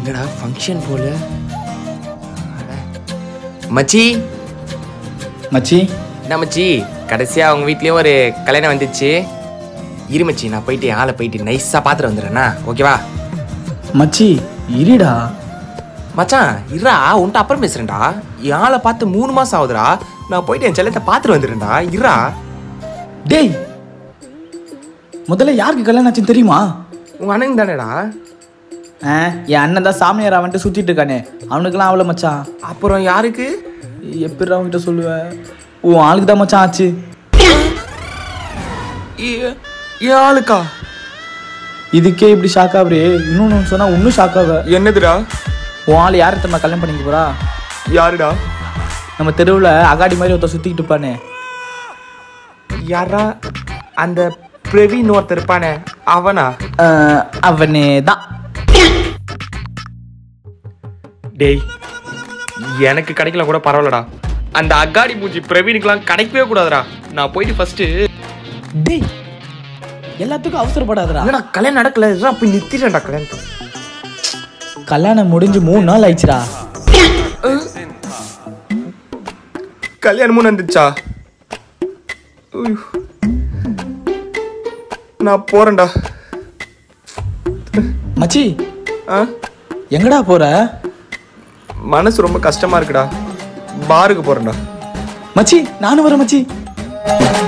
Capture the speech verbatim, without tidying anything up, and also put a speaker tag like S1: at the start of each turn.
S1: என்னடா ஃபங்க்ஷன் போல. மச்சி
S2: மச்சி
S1: என்ன மச்சி, கடைசியாக அவங்க வீட்லேயும் ஒரு கல்யாணம் வந்துச்சு. இரு மச்சி, நான் போயிட்டு ஆளை போயிட்டு நைஸாக பார்த்துட்டு வந்துடுறேண்ணா, ஓகேவா?
S2: மச்சி இருடா.
S1: மச்சான் இருடா, உன்ட்ட அப்புறம் பேசுகிறேன்டா. என் ஆளை பார்த்து மூணு மாதம் ஆகுதுடா. நான் போயிட்டு என் செல்லத்தை பார்த்துட்டு வந்துடுறேன்டா, இருடா.
S2: டேய், முதல்ல யாருக்கு கல்யாணம் ஆச்சுன்னு தெரியுமா?
S1: உங்கள் அண்ணன் தானேடா?
S2: ஆ, என் அண்ணன் தான் சாமியார் அவன்ட்டு சுற்றிட்டு இருக்கானே, அவனுக்குலாம் அவ்வளோ மச்சான்.
S1: அப்புறம் யாருக்கு?
S2: எப்படி அவன்கிட்ட சொல்லுவேன்? உன் ஆளுக்கு தான் மச்சான் ஆச்சு.
S1: என் ஆளுக்கா?
S2: இதுக்கே இப்படி ஷாக் ஆகுறே, இன்னொன்று சொன்னா இன்னும் ஷாக் ஆக.
S1: என்னதுடா?
S2: உன் ஆள் யாரை தம்மா கல்யாணம் பண்ணிக்க போறா?
S1: யாருடா?
S2: நம்ம தெருவில் அகாடி மாதிரி ஒருத்தர் சுத்திக்கிட்டு இருப்பானே.
S1: யாரா? அந்த பிரவீன் ஒருத்தர் இருப்பானே, அவனா?
S2: அவனே தான்.
S1: டேய், எனக்கு கிடைக்கல கூட பரவாயில்லடா. அந்த அகாடி மூஞ்சி பிரவீனுக்குலாம் கிடைக்கவே கூடாதுடா. நான் போயிட்டு ஃபர்ஸ்ட்.
S2: டேய், எல்லாத்துக்கும் அவசரப்படாதடா.
S1: என்னடா கல்யாணம் நடக்கல, போய் நிறுத்திட்டேன்டா கல்யாணத்தை.
S2: கல்யாணம் முடிஞ்சு மூணு நாள் ஆயிடுச்சுடா.
S1: கல்யாணமும் வந்துச்சா? நான் போறேன்டா.
S2: மச்சி,
S1: ஆ
S2: எங்கடா போற?
S1: மனசு ரொம்ப கஷ்டமா இருக்குடா. பாருக்கு போறேன்டா.
S2: மச்சி நானும் வரேன் மச்சி.